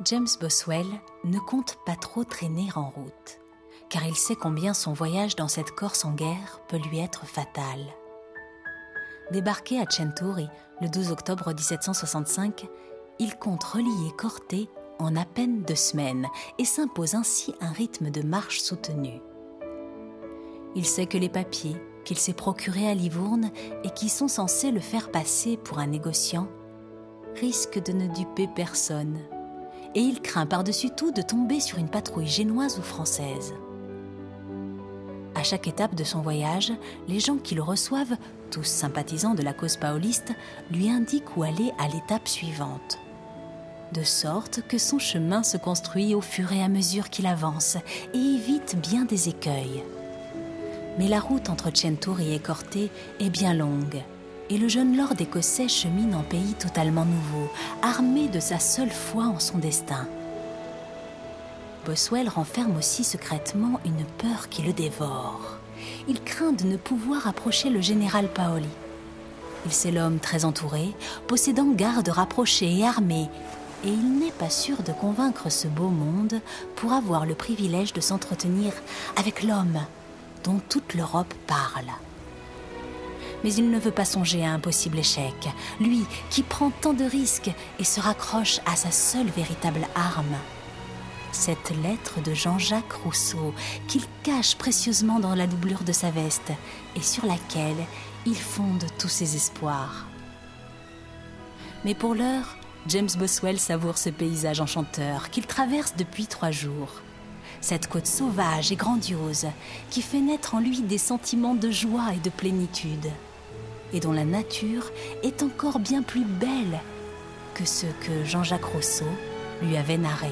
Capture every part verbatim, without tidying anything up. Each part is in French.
James Boswell ne compte pas trop traîner en route, car il sait combien son voyage dans cette Corse en guerre peut lui être fatal. Débarqué à Centauri le douze octobre dix-sept cent soixante-cinq, il compte relier Corte en à peine deux semaines et s'impose ainsi un rythme de marche soutenu. Il sait que les papiers qu'il s'est procurés à Livourne et qui sont censés le faire passer pour un négociant risquent de ne duper personne. Et il craint par-dessus tout de tomber sur une patrouille génoise ou française. À chaque étape de son voyage, les gens qui le reçoivent, tous sympathisants de la cause paoliste, lui indiquent où aller à l'étape suivante. De sorte que son chemin se construit au fur et à mesure qu'il avance et évite bien des écueils. Mais la route entre Centauri et Corte est bien longue. Et le jeune lord écossais chemine en pays totalement nouveau, armé de sa seule foi en son destin. Boswell renferme aussi secrètement une peur qui le dévore. Il craint de ne pouvoir approcher le général Paoli. Il sait l'homme très entouré, possédant gardes rapprochés et armés, et il n'est pas sûr de convaincre ce beau monde pour avoir le privilège de s'entretenir avec l'homme dont toute l'Europe parle. Mais il ne veut pas songer à un possible échec, lui qui prend tant de risques et se raccroche à sa seule véritable arme. Cette lettre de Jean-Jacques Rousseau qu'il cache précieusement dans la doublure de sa veste et sur laquelle il fonde tous ses espoirs. Mais pour l'heure, James Boswell savoure ce paysage enchanteur qu'il traverse depuis trois jours. Cette côte sauvage et grandiose qui fait naître en lui des sentiments de joie et de plénitude, et dont la nature est encore bien plus belle que ce que Jean-Jacques Rousseau lui avait narré.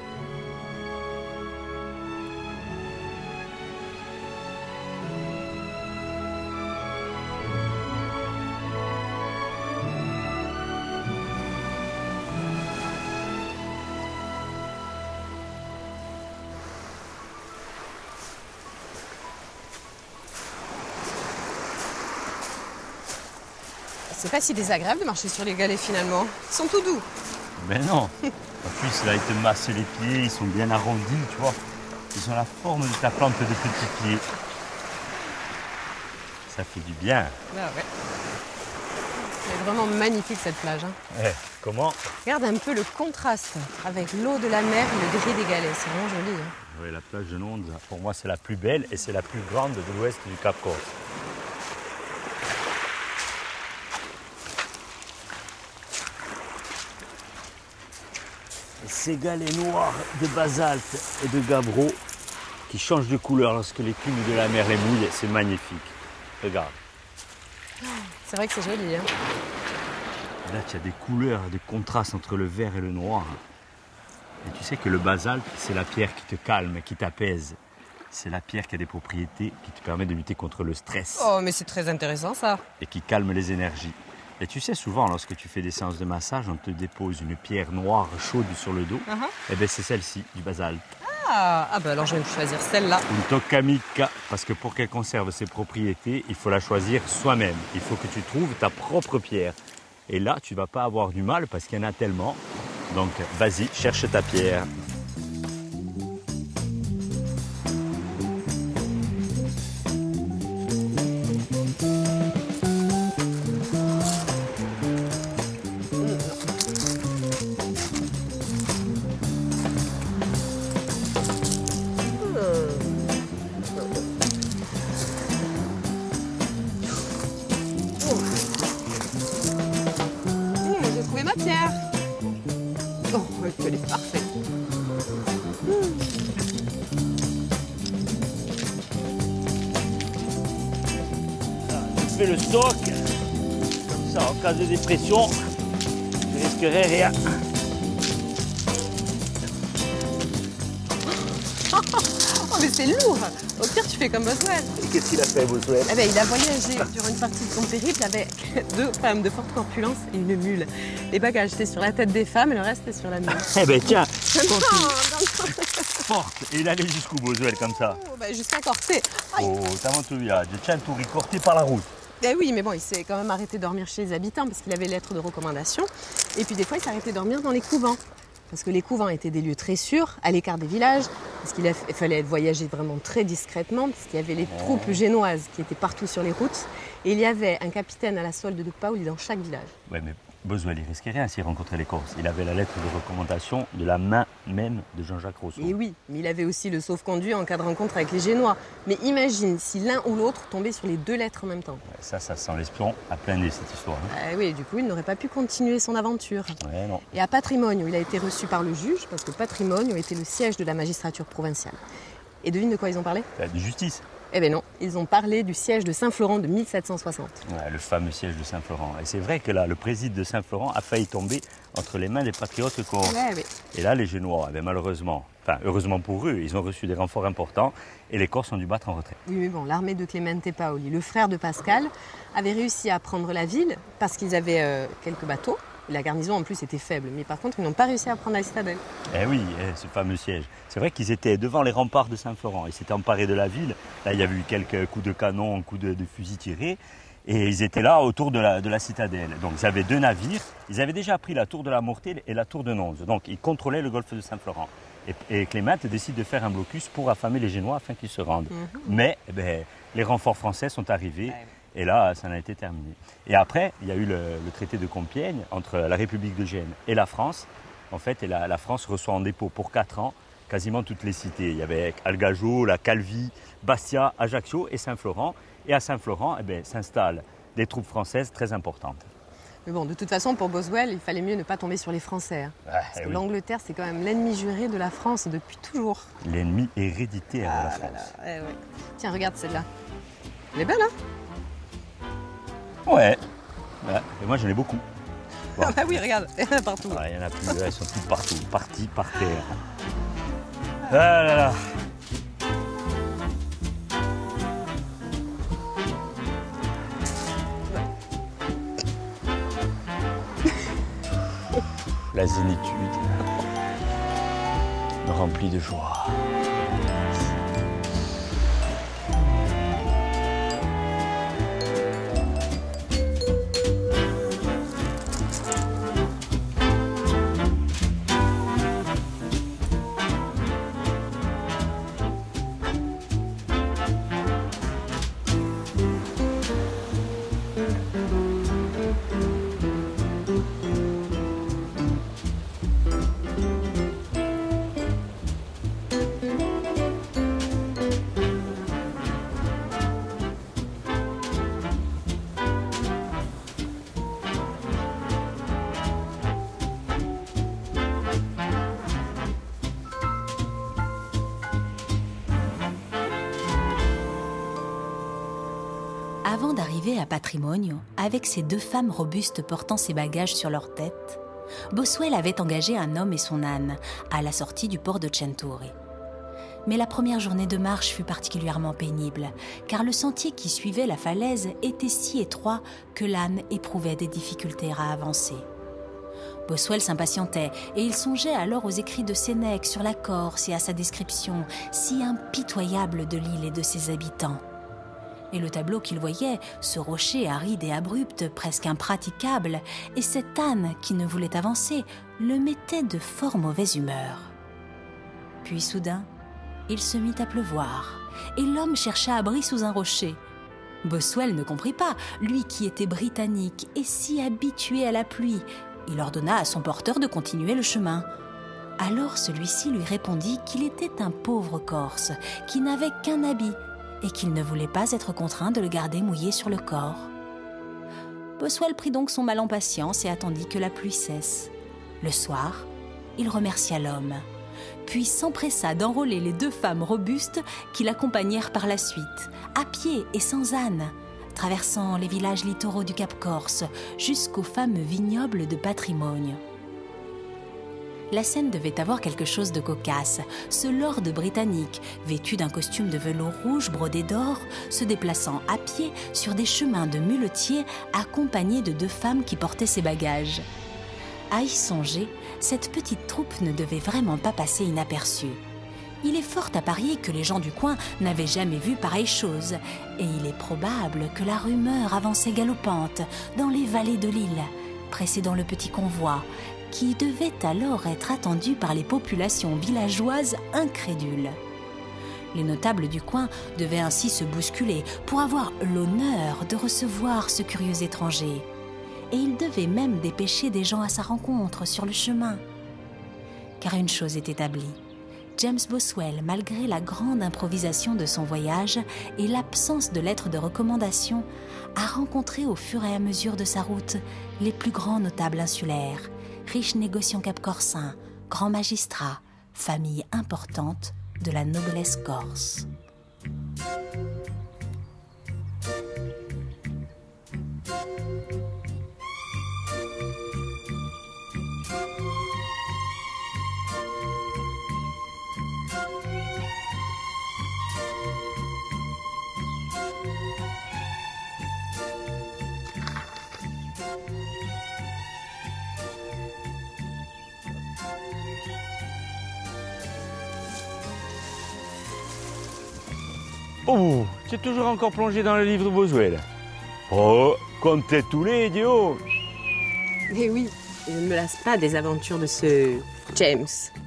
C'est pas si désagréable de marcher sur les galets finalement. Ils sont tout doux. Ben non. En plus, là, ils te massent les pieds, ils sont bien arrondis, tu vois. Ils ont la forme de ta plante de petits pieds. Ça fait du bien. Ah ouais. C'est vraiment magnifique cette plage. Hein. Eh, comment? Regarde un peu le contraste avec l'eau de la mer et le gris des galets. C'est vraiment joli. Hein. Oui, la plage de Londres, pour moi, c'est la plus belle et c'est la plus grande de l'ouest du Cap Corse. Ces galets noirs de basalte et de gabbro qui changent de couleur lorsque les plumes de la mer les mouillent, c'est magnifique. Regarde. C'est vrai que c'est joli. Hein. Là, tu as des couleurs, des contrastes entre le vert et le noir. Et tu sais que le basalte, c'est la pierre qui te calme, qui t'apaise. C'est la pierre qui a des propriétés qui te permettent de lutter contre le stress. Oh, mais c'est très intéressant ça. Et qui calme les énergies. Et tu sais, souvent, lorsque tu fais des séances de massage, on te dépose une pierre noire chaude sur le dos. Uh-huh. Et bien, c'est celle-ci, du basalte. Ah, ah ben alors je vais choisir celle-là. Une tokamika, parce que pour qu'elle conserve ses propriétés, il faut la choisir soi-même. Il faut que tu trouves ta propre pierre. Et là, tu ne vas pas avoir du mal parce qu'il y en a tellement. Donc, vas-y, cherche ta pierre. Elle est parfaite. Tu fais le stock, comme ça en cas de dépression, je ne risquerai rien. Oh mais c'est lourd. Au pire tu fais comme Boswell. Et qu'est-ce qu'il a fait Boswell? Eh ben, il a voyagé durant une partie de son périple avec deux femmes de forte corpulence et une mule. Les bagages étaient sur la tête des femmes et le reste était sur la mule. Eh ben tiens, non, non. Forte. Et il allait jusqu'où Boswell comme ça? Oh, ben, jusqu'à Corte. Oh, t'as mon viaggio, Centauri Corte par la route. Eh oui, mais bon, il s'est quand même arrêté de dormir chez les habitants parce qu'il avait lettre de recommandation. Et puis des fois, il s'arrêtait dormir dans les couvents. parce que les couvents étaient des lieux très sûrs, à l'écart des villages, parce qu'il fallait voyager vraiment très discrètement, parce qu'il y avait les troupes génoises qui étaient partout sur les routes, et il y avait un capitaine à la solde de Paoli dans chaque village. Ouais, mais Boswell, il risquait rien s'il rencontrait les Corses. Il avait la lettre de recommandation de la main même de Jean-Jacques Rousseau. Et oui, mais il avait aussi le sauf-conduit en cas de rencontre avec les Génois. Mais imagine si l'un ou l'autre tombait sur les deux lettres en même temps. Ouais, ça, ça sent l'espion à plein nez, cette histoire. Hein. Ah oui, du coup, il n'aurait pas pu continuer son aventure. Ouais, non. Et à Patrimonio, il a été reçu par le juge, parce que Patrimonio était le siège de la magistrature provinciale. Et devine de quoi ils ont parlé? De justice. Eh bien non, ils ont parlé du siège de Saint-Florent de mille sept cent soixante. Ouais, le fameux siège de Saint-Florent. Et c'est vrai que là, le président de Saint-Florent a failli tomber entre les mains des patriotes corses. Ouais, oui. Et là, les Génois, eh bien, malheureusement, enfin heureusement pour eux, ils ont reçu des renforts importants et les Corses ont dû battre en retrait. Oui, mais bon, l'armée de Clemente Paoli, le frère de Pascal, avait réussi à prendre la ville parce qu'ils avaient euh, quelques bateaux. La garnison en plus était faible, mais par contre ils n'ont pas réussi à prendre la citadelle. Eh oui, eh, ce fameux siège. C'est vrai qu'ils étaient devant les remparts de Saint-Florent. Ils s'étaient emparés de la ville. Là, il y avait eu quelques coups de canon, coups de, de fusil tirés. Et ils étaient là autour de la, de la citadelle. Donc ils avaient deux navires. Ils avaient déjà pris la tour de la Mortelle et la tour de Nonze. Donc ils contrôlaient le golfe de Saint-Florent. Et, et Clément décide de faire un blocus pour affamer les Génois afin qu'ils se rendent. Mm-hmm. Mais eh ben, les renforts français sont arrivés. Ouais. Et là, ça en a été terminé. Et après, il y a eu le, le traité de Compiègne entre la République de Gênes et la France. En fait, et la, la France reçoit en dépôt pour quatre ans quasiment toutes les cités. Il y avait Algageau, la Calvi, Bastia, Ajaccio et Saint-Florent. Et à Saint-Florent, eh bien, s'installent des troupes françaises très importantes. Mais bon, de toute façon, pour Boswell, il fallait mieux ne pas tomber sur les Français. Hein. Ah, parce que oui. L'Angleterre, c'est quand même l'ennemi juré de la France depuis toujours. L'ennemi héréditaire ah, de la France. Là, là. Ouais, ouais. Tiens, regarde celle-là. Elle est belle, hein? Ouais. ouais. Et moi, j'en ai beaucoup. Bon. Ah bah oui, regarde, il y en a partout. Ah, il y en a plus, elles sont toutes partout, parties par terre. Ah là là. La zénitude me remplit de joie. Avant d'arriver à Patrimonio, avec ses deux femmes robustes portant ses bagages sur leur tête, Boswell avait engagé un homme et son âne à la sortie du port de Centauri. Mais la première journée de marche fut particulièrement pénible, car le sentier qui suivait la falaise était si étroit que l'âne éprouvait des difficultés à avancer. Boswell s'impatientait et il songeait alors aux écrits de Sénèque sur la Corse et à sa description si impitoyable de l'île et de ses habitants. Et le tableau qu'il voyait, ce rocher aride et abrupt, presque impraticable, et cet âne qui ne voulait avancer, le mettait de fort mauvaise humeur. Puis soudain, il se mit à pleuvoir, et l'homme chercha abri sous un rocher. Boswell ne comprit pas, lui qui était britannique et si habitué à la pluie. Il ordonna à son porteur de continuer le chemin. Alors celui-ci lui répondit qu'il était un pauvre Corse, qui n'avait qu'un habit, et qu'il ne voulait pas être contraint de le garder mouillé sur le corps. Boswell prit donc son mal en patience et attendit que la pluie cesse. Le soir, il remercia l'homme, puis s'empressa d'enrôler les deux femmes robustes qui l'accompagnèrent par la suite, à pied et sans âne, traversant les villages littoraux du Cap Corse jusqu'au fameux vignoble de Patrimonio. La scène devait avoir quelque chose de cocasse. Ce lord britannique, vêtu d'un costume de velours rouge brodé d'or, se déplaçant à pied sur des chemins de muletiers accompagné de deux femmes qui portaient ses bagages. À y songer, cette petite troupe ne devait vraiment pas passer inaperçue. Il est fort à parier que les gens du coin n'avaient jamais vu pareille chose, et il est probable que la rumeur avançait galopante dans les vallées de l'île, précédant le petit convoi, qui devait alors être attendu par les populations villageoises incrédules. Les notables du coin devaient ainsi se bousculer pour avoir l'honneur de recevoir ce curieux étranger. Et ils devaient même dépêcher des gens à sa rencontre sur le chemin. Car une chose est établie, James Boswell, malgré la grande improvisation de son voyage et l'absence de lettres de recommandation, a rencontré au fur et à mesure de sa route les plus grands notables insulaires, riches négociants capcorçins, grands magistrats, familles importantes de la noblesse corse. Oh, tu es toujours encore plongé dans le livre de Boswell. Oh, comptez tous les idiots. Eh oui, je ne me lasse pas des aventures de ce James.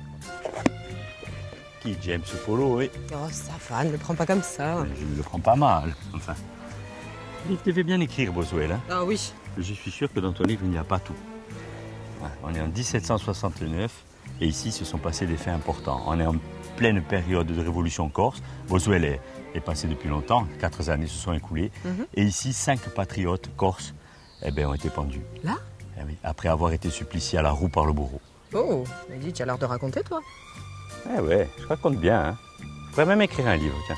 Qui, James Polo, oui. Oh, ça va, ne le prends pas comme ça. Je le prends pas mal, enfin. Il devait bien écrire, Boswell. Hein. Ah oui. Je suis sûr que dans ton livre, il n'y a pas tout. Ouais, on est en dix-sept cent soixante-neuf et ici, se sont passés des faits importants. On est en pleine période de révolution corse. Boswell est, est passé depuis longtemps, quatre années se sont écoulées. Mm-hmm. Et ici, cinq patriotes corses eh ben, ont été pendus. Là eh oui, après avoir été suppliciés à la roue par le bourreau. Oh, mais dis, tu as l'air de raconter, toi. Eh ouais, je raconte bien. Hein. Je pourrais même écrire un livre, tiens.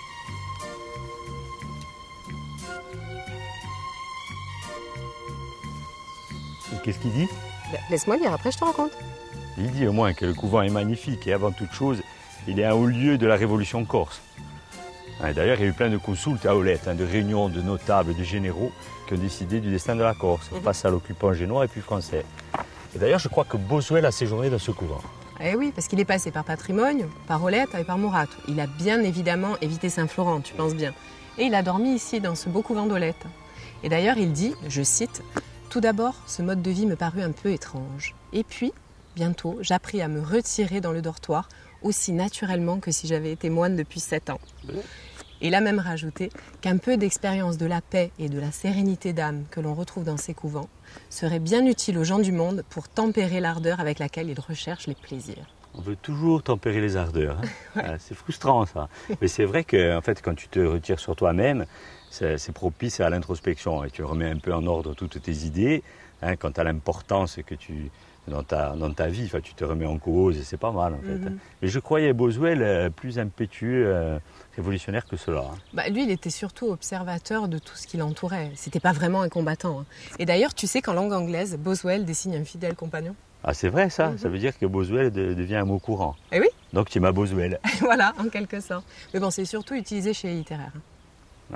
Qu'est-ce qu'il dit? Ben, laisse-moi lire, après je te raconte. Il dit au moins que le couvent est magnifique et avant toute chose, il est un haut lieu de la révolution corse. D'ailleurs, il y a eu plein de consultes à Olette, hein, de réunions de notables, de généraux qui ont décidé du destin de la Corse, mm-hmm. face à l'occupant génois et puis français. Et d'ailleurs, je crois que Boswell a séjourné dans ce couvent. Eh oui, parce qu'il est passé par Patrimoine, par Olette et par Mourato. Il a bien évidemment évité Saint-Florent, tu penses bien. Et il a dormi ici, dans ce beau couvent d'Olette. Et d'ailleurs, il dit, je cite, « Tout d'abord, ce mode de vie me parut un peu étrange. Et puis, bientôt, j'appris à me retirer dans le dortoir, aussi naturellement que si j'avais été moine depuis sept ans. » Et il a même rajouté qu'un peu d'expérience de la paix et de la sérénité d'âme que l'on retrouve dans ces couvents serait bien utile aux gens du monde pour tempérer l'ardeur avec laquelle ils recherchent les plaisirs. On veut toujours tempérer les ardeurs. Hein. Ouais. Ah, c'est frustrant ça. Mais c'est vrai que en fait, quand tu te retires sur toi-même, c'est, c'est propice à l'introspection et tu remets un peu en ordre toutes tes idées. Hein, quant à l'importance que tu dans ta, dans ta vie, tu te remets en cause et c'est pas mal en fait. Mm-hmm. Mais je croyais Boswell euh, plus impétueux, euh, révolutionnaire que cela. Hein. Bah, lui, il était surtout observateur de tout ce qui l'entourait. C'était pas vraiment un combattant. Hein. Et d'ailleurs, tu sais qu'en langue anglaise, Boswell désigne un fidèle compagnon. Ah, c'est vrai ça. Mm-hmm. Ça veut dire que Boswell de, devient un mot courant. Eh oui. Donc tu m'as Boswell. Voilà, en quelque sorte. Mais bon, c'est surtout utilisé chez les littéraires. Hein.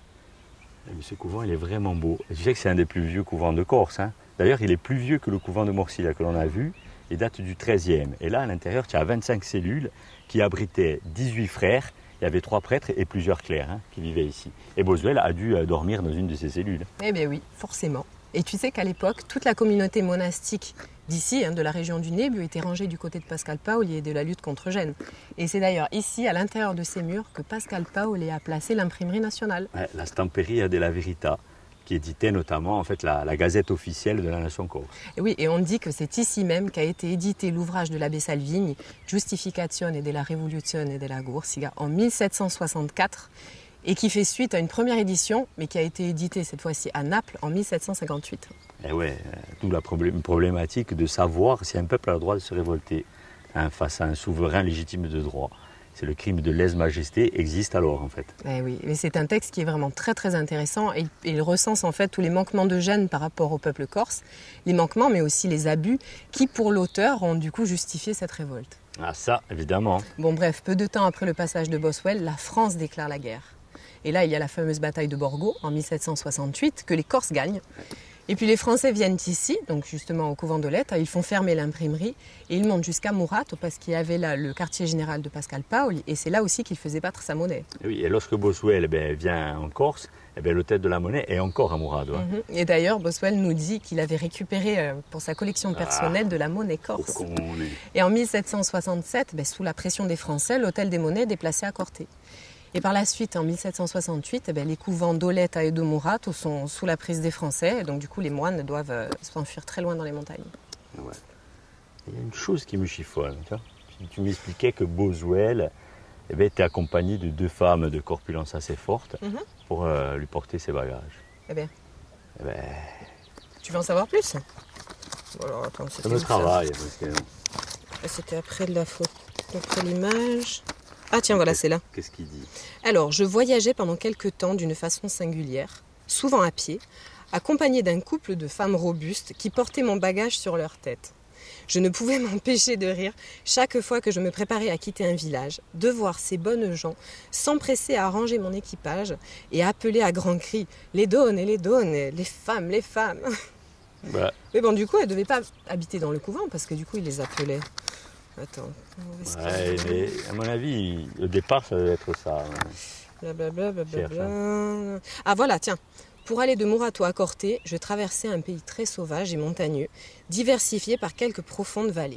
Ouais. Mais ce couvent, il est vraiment beau. Et tu sais que c'est un des plus vieux couvents de Corse. Hein. D'ailleurs, il est plus vieux que le couvent de Morcilla que l'on a vu. Il date du treizième. Et là, à l'intérieur, tu as vingt-cinq cellules qui abritaient dix-huit frères. Il y avait trois prêtres et plusieurs clercs hein, qui vivaient ici. Et Boswell a dû euh, dormir dans une de ces cellules. Eh bien oui, forcément. Et tu sais qu'à l'époque, toute la communauté monastique d'ici, hein, de la région du Nebbio, était rangée du côté de Pascal Paoli et de la lutte contre Gênes. Et c'est d'ailleurs ici, à l'intérieur de ces murs, que Pascal Paoli a placé l'imprimerie nationale. Ouais, la Stamperia della Verità, qui éditait notamment en fait, la, la gazette officielle de la nation corse. Et oui, et on dit que c'est ici même qu'a été édité l'ouvrage de l'abbé Salvini, Giustificazione della Rivoluzione della Corsica, en mille sept cent soixante-quatre, et qui fait suite à une première édition, mais qui a été éditée cette fois-ci à Naples en mille sept cent cinquante-huit. Et ouais, d'où la problématique de savoir si un peuple a le droit de se révolter hein, face à un souverain légitime de droit. C'est le crime de lèse-majesté existe alors en fait. Eh oui, mais c'est un texte qui est vraiment très très intéressant et il recense en fait tous les manquements de Gênes par rapport au peuple corse, les manquements mais aussi les abus qui pour l'auteur ont du coup justifié cette révolte. Ah ça, évidemment. Bon bref, peu de temps après le passage de Boswell, la France déclare la guerre. Et là, il y a la fameuse bataille de Borgo en mille sept cent soixante-huit que les Corses gagnent. Et puis les Français viennent ici, donc justement au couvent d'Olette, ils font fermer l'imprimerie et ils montent jusqu'à Mourato parce qu'il y avait là le quartier général de Pascal Paoli et c'est là aussi qu'il faisait battre sa monnaie. Et oui, et lorsque Boswell ben, vient en Corse, eh bien, l'hôtel de la Monnaie est encore à Murado. Hein. Mm-hmm. Et d'ailleurs, Boswell nous dit qu'il avait récupéré euh, pour sa collection personnelle ah, de la monnaie corse. Et en mille sept cent soixante-sept, ben, sous la pression des Français, l'hôtel des Monnaies est déplacé à Corté. Et par la suite, en mille sept cent soixante-huit, eh bien, les couvents d'Oletta et de Murato sont sous la prise des Français. Et donc du coup, les moines doivent euh, s'enfuir très loin dans les montagnes. Ouais. Il y a une chose qui me chiffonne. Tu, vois tu m'expliquais que Boswell eh bien, était accompagné de deux femmes de corpulence assez forte mm-hmm. pour euh, lui porter ses bagages. Eh bien. Eh bien... Tu veux en savoir plus? Bon, alors, attends, ça me travaille. Que... C'était après de la photo, après l'image. Ah tiens, voilà, c'est là. Qu'est-ce qu'il dit? Alors, je voyageais pendant quelque temps d'une façon singulière, souvent à pied, accompagné d'un couple de femmes robustes qui portaient mon bagage sur leur tête. Je ne pouvais m'empêcher de rire chaque fois que je me préparais à quitter un village, de voir ces bonnes gens s'empresser à ranger mon équipage et appeler à grands cris « Les donnes et les donnes, les femmes, les femmes !» bah. Mais bon, du coup, elles ne devaient pas habiter dans le couvent parce que du coup, ils les appelaient... Attends. Ouais, mais à mon avis, au départ, ça devait être ça. Blablabla, blablabla. Ah voilà, tiens. Pour aller de Murato à Corté, je traversais un pays très sauvage et montagneux, diversifié par quelques profondes vallées.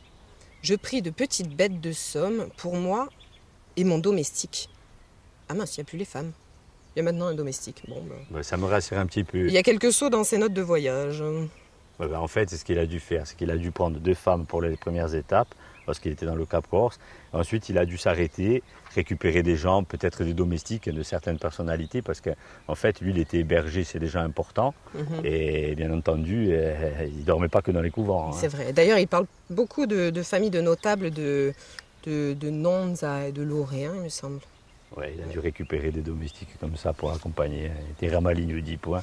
Je pris de petites bêtes de somme pour moi et mon domestique. Ah mince, il n'y a plus les femmes. Il y a maintenant un domestique. Bon, ben... bah, ça me rassure un petit peu. Il y a quelques sauts dans ses notes de voyage. Ouais, bah, en fait, c'est ce qu'il a dû faire. C'est qu'il a dû prendre deux femmes pour les premières étapes, parce qu'il était dans le Cap Corse. Ensuite, il a dû s'arrêter, récupérer des gens, peut-être des domestiques de certaines personnalités, parce qu'en en fait, lui, il était hébergé, c'est déjà important. Mm-hmm. Et bien entendu, euh, il ne dormait pas que dans les couvents. Hein. C'est vrai. D'ailleurs, il parle beaucoup de, de familles de notables de, de, de Nonza et de Lorrain, il me semble. Oui, il a dû récupérer des domestiques comme ça pour accompagner. Il était Ramaligno dit point.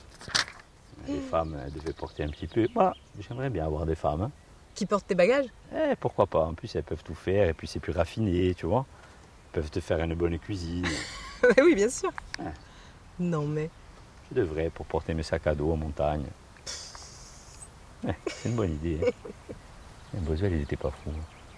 Les femmes elles devaient porter un petit peu. Moi, j'aimerais bien avoir des femmes. Hein. Qui portent tes bagages? Eh, pourquoi pas. En plus, elles peuvent tout faire et puis c'est plus raffiné, tu vois. Elles peuvent te faire une bonne cuisine. Oui, bien sûr. Ouais. Non, mais... Je devrais pour porter mes sacs à dos en montagne. Ouais, c'est une bonne idée. Hein. Boswell, il n'était pas fou.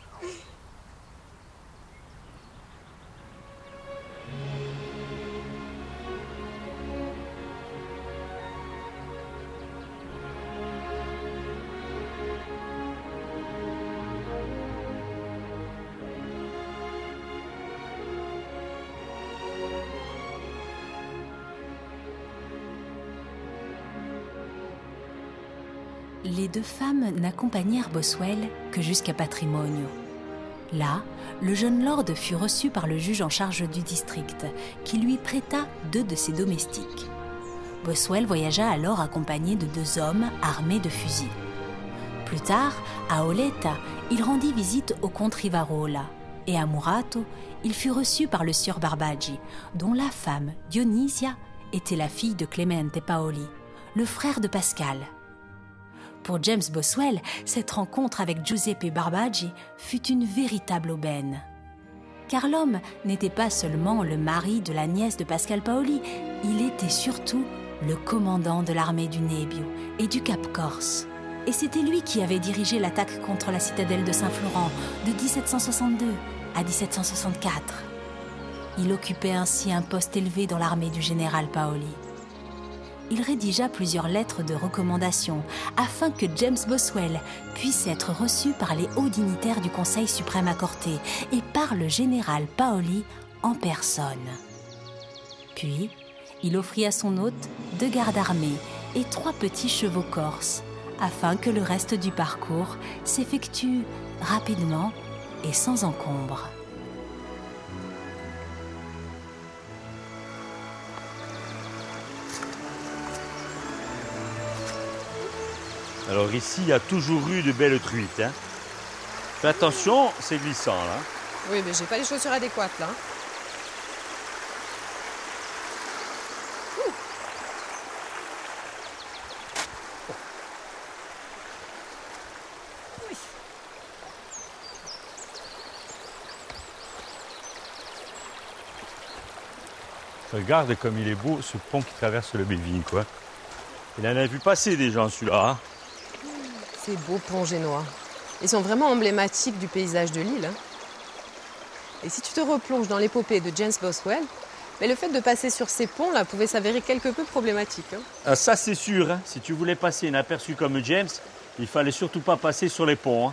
Les deux femmes n'accompagnèrent Boswell que jusqu'à Patrimonio. Là, le jeune lord fut reçu par le juge en charge du district, qui lui prêta deux de ses domestiques. Boswell voyagea alors accompagné de deux hommes armés de fusils. Plus tard, à Oletta, il rendit visite au comte Rivarola, et à Murato, il fut reçu par le sieur Barbaggi, dont la femme, Dionisia, était la fille de Clemente Paoli, le frère de Pascal. Pour James Boswell, cette rencontre avec Giuseppe Barbaggi fut une véritable aubaine. Car l'homme n'était pas seulement le mari de la nièce de Pascal Paoli, il était surtout le commandant de l'armée du Nebbio et du Cap Corse. Et c'était lui qui avait dirigé l'attaque contre la citadelle de Saint-Florent de dix-sept cent soixante-deux à dix-sept cent soixante-quatre. Il occupait ainsi un poste élevé dans l'armée du général Paoli. Il rédigea plusieurs lettres de recommandation afin que James Boswell puisse être reçu par les hauts dignitaires du Conseil suprême à Corté et par le général Paoli en personne. Puis, il offrit à son hôte deux gardes armés et trois petits chevaux corses afin que le reste du parcours s'effectue rapidement et sans encombre. Alors ici, il y a toujours eu de belles truites. Hein. Fais attention, c'est glissant là. Oui, mais j'ai pas les chaussures adéquates là. Ouh. Oui. Regarde comme il est beau ce pont qui traverse le Bévin, quoi. Il en a vu passer des gens celui-là. Hein. Ces beaux ponts génois. Ils sont vraiment emblématiques du paysage de l'île. Hein. Et si tu te replonges dans l'épopée de James Boswell, Mais le fait de passer sur ces ponts-là pouvait s'avérer quelque peu problématique. Hein. Ah, ça, c'est sûr. Hein. Si tu voulais passer inaperçu comme James, il fallait surtout pas passer sur les ponts. Hein.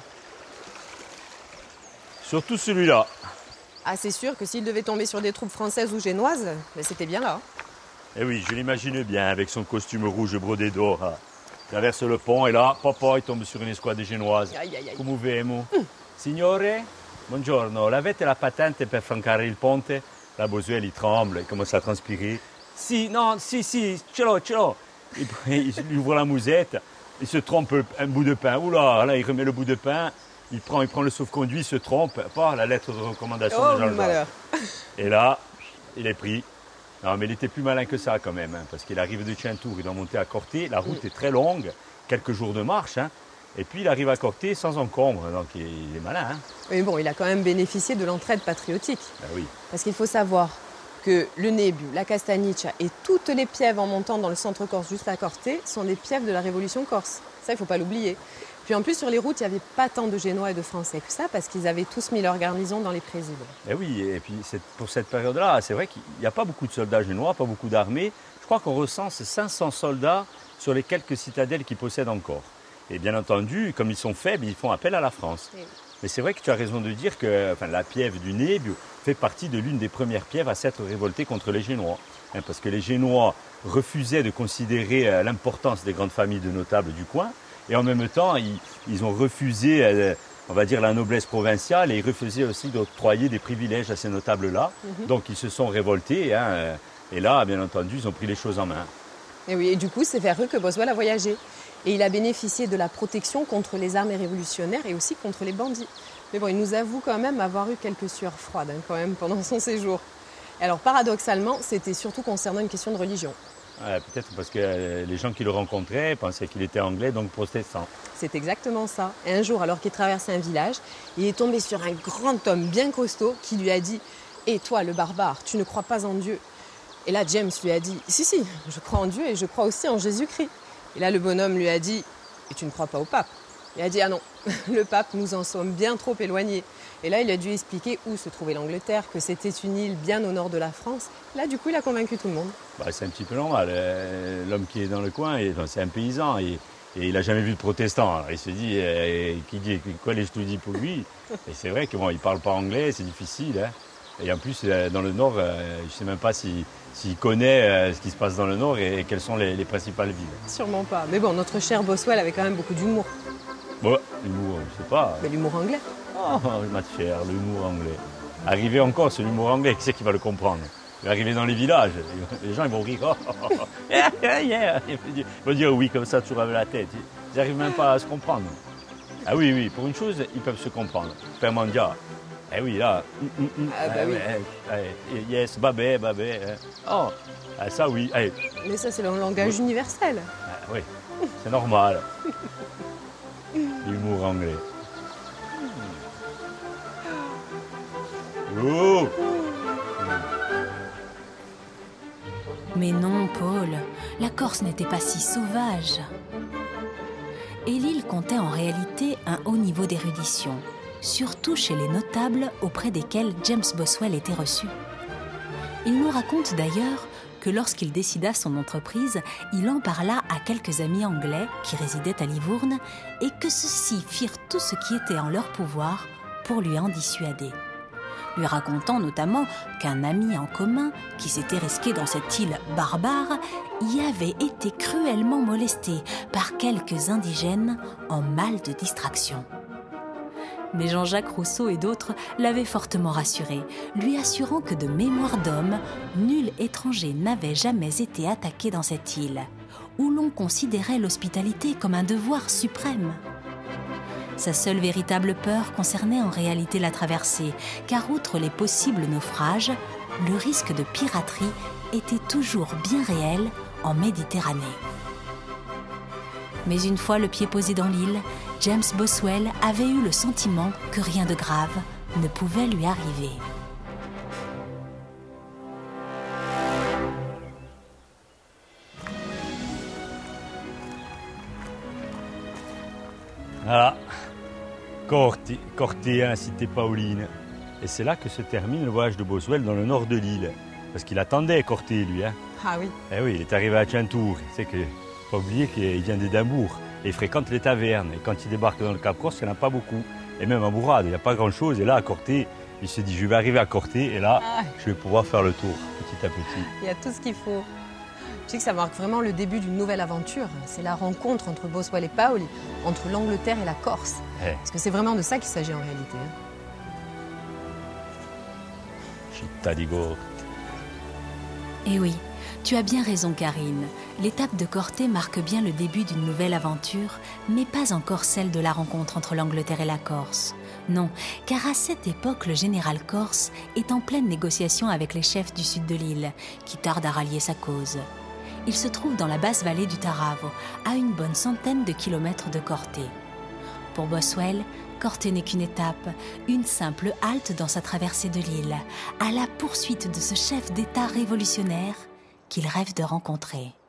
Surtout celui-là. Ah, c'est sûr que s'il devait tomber sur des troupes françaises ou génoises, ben c'était bien là. Eh oui, je l'imagine bien avec son costume rouge brodé d'or. Hein. Il traverse le pont et là, papa, il tombe sur une escouade génoise. Aïe, aïe, aïe. Come vemo? Mm. Signore, buongiorno, l'avete la patente per francare il ponte? La Boswell, il tremble, il commence à transpirer. Si, non, si, si, ce l'ho, ce l'ho. Il, il ouvre la mousette, il se trompe un bout de pain. Oula, là, il remet le bout de pain, il prend, il prend le sauf-conduit, il se trompe, pas la lettre de recommandation oh, de Jean malheur. Et là, il est pris. Non, mais il était plus malin que ça quand même, hein, parce qu'il arrive de Chintour, il doit monter à Corté. La route mm. est très longue, quelques jours de marche. Hein, et puis il arrive à Corté sans encombre, donc il, il est malin. Hein. Mais bon, il a quand même bénéficié de l'entraide patriotique. Ben oui. Parce qu'il faut savoir que le Nebu, la Castagniccia et toutes les pièves en montant dans le centre corse juste à Corté sont des pièves de la Révolution corse. Ça, il ne faut pas l'oublier. Puis en plus, sur les routes, il n'y avait pas tant de Génois et de Français que ça, parce qu'ils avaient tous mis leur garnison dans les présides. Et oui, et puis pour cette période-là, c'est vrai qu'il n'y a pas beaucoup de soldats génois, pas beaucoup d'armées. Je crois qu'on recense cinq cents soldats sur les quelques citadelles qu'ils possèdent encore. Et bien entendu, comme ils sont faibles, ils font appel à la France. Oui. Mais c'est vrai que tu as raison de dire que enfin, la piève du Nebu fait partie de l'une des premières pièves à s'être révoltée contre les Génois. Hein, parce que les Génois refusaient de considérer euh, l'importance des grandes familles de notables du coin. Et en même temps, ils, ils ont refusé, euh, on va dire, la noblesse provinciale et ils refusaient aussi d'octroyer des privilèges à ces notables-là. Mm-hmm. Donc ils se sont révoltés. Hein, et là, bien entendu, ils ont pris les choses en main. Et oui, et du coup, c'est vers eux que Boswell a voyagé. Et il a bénéficié de la protection contre les armées révolutionnaires et aussi contre les bandits. Mais bon, il nous avoue quand même avoir eu quelques sueurs froides hein, quand même pendant son séjour. Et alors, paradoxalement, c'était surtout concernant une question de religion. Ouais, peut-être parce que les gens qui le rencontraient pensaient qu'il était anglais, donc protestant. C'est exactement ça. Et un jour, alors qu'il traversait un village, il est tombé sur un grand homme bien costaud qui lui a dit « Et toi, le barbare, tu ne crois pas en Dieu ?» Et là, James lui a dit « Si, si, je crois en Dieu et je crois aussi en Jésus-Christ. » Et là, le bonhomme lui a dit « Et tu ne crois pas au pape ?» Il a dit « Ah non, le pape, nous en sommes bien trop éloignés. » Et là, il a dû expliquer où se trouvait l'Angleterre, que c'était une île bien au nord de la France. Là, du coup, il a convaincu tout le monde. Bah, c'est un petit peu normal. L'homme qui est dans le coin, c'est un paysan et, et il n'a jamais vu de protestant. Alors, il se dit eh, qui dit quoi les je te dis pour lui. Et c'est vrai qu'il bon, ne parle pas anglais, c'est difficile. Hein. Et en plus, dans le nord, je ne sais même pas s'il si, connaît ce qui se passe dans le nord et, et quelles sont les, les principales villes. Sûrement pas. Mais bon, notre cher Boswell avait quand même beaucoup d'humour. Bon, l'humour, je ne sais pas. Mais l'humour anglais. Oh, ma chère, l'humour anglais. Arriver encore, c'est l'humour anglais, qui c'est qui va le comprendre? Il va arriver dans les villages, les gens ils vont rire. Oh, oh, oh. Yeah, yeah, yeah. Ils vont dire oui, comme ça, toujours avec la tête. Ils n'arrivent même pas à se comprendre. Ah oui, oui, pour une chose, ils peuvent se comprendre. Père Mandia, eh oui, là. Mm, mm, ah bah eh, oui. Eh, eh, yes, babé, babé. Oh, ah, ça oui. Eh. Mais ça, c'est le langage oui. universel. Ah, oui, c'est normal. L'humour anglais. Oh. Mais non, Paul, la Corse n'était pas si sauvage. Et l'île comptait en réalité un haut niveau d'érudition, surtout chez les notables auprès desquels James Boswell était reçu. Il nous raconte d'ailleurs que lorsqu'il décida son entreprise, il en parla à quelques amis anglais qui résidaient à Livourne et que ceux-ci firent tout ce qui était en leur pouvoir pour lui en dissuader. Lui racontant notamment qu'un ami en commun, qui s'était risqué dans cette île barbare, y avait été cruellement molesté par quelques indigènes en mal de distraction. Mais Jean-Jacques Rousseau et d'autres l'avaient fortement rassuré, lui assurant que de mémoire d'homme, nul étranger n'avait jamais été attaqué dans cette île, où l'on considérait l'hospitalité comme un devoir suprême. Sa seule véritable peur concernait en réalité la traversée, car outre les possibles naufrages, le risque de piraterie était toujours bien réel en Méditerranée. Mais une fois le pied posé dans l'île, James Boswell avait eu le sentiment que rien de grave ne pouvait lui arriver. Voilà, Corté, Corté, hein, cité Pauline. Et c'est là que se termine le voyage de Boswell dans le nord de l'île. Parce qu'il attendait Corté, lui. Hein. Ah oui. Eh oui, il est arrivé à Centaur. Tu sais que, faut pas oublier qu'il vient d'Édimbourg. Et il fréquente les tavernes. Et quand il débarque dans le Cap Corse, il n'y en a pas beaucoup. Et même à Bourrade, il n'y a pas grand-chose. Et là, à Corté, il se dit, je vais arriver à Corté. Et là, ah. je vais pouvoir faire le tour, petit à petit. Il y a tout ce qu'il faut. Je sais que ça marque vraiment le début d'une nouvelle aventure. C'est la rencontre entre Boswell et Paoli, entre l'Angleterre et la Corse. Eh. Parce que c'est vraiment de ça qu'il s'agit en réalité. Città di Corte. Eh oui, tu as bien raison, Karine. L'étape de Corté marque bien le début d'une nouvelle aventure, mais pas encore celle de la rencontre entre l'Angleterre et la Corse. Non, car à cette époque, le général corse est en pleine négociation avec les chefs du sud de l'île, qui tardent à rallier sa cause. Il se trouve dans la basse vallée du Taravo, à une bonne centaine de kilomètres de Corté. Pour Boswell, Corté n'est qu'une étape, une simple halte dans sa traversée de l'île, à la poursuite de ce chef d'État révolutionnaire qu'il rêve de rencontrer.